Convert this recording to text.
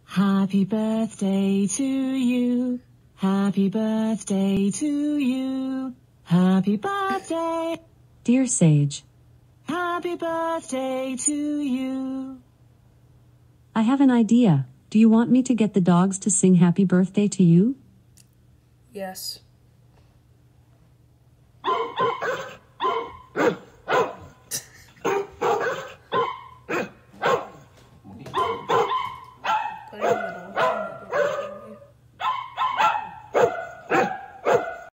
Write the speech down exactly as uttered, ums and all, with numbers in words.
Happy birthday to you. Happy birthday to you. Happy birthday. Dear Sage, Happy birthday to you. I have an idea. Do you want me to get the dogs to sing happy birthday to you? Yes.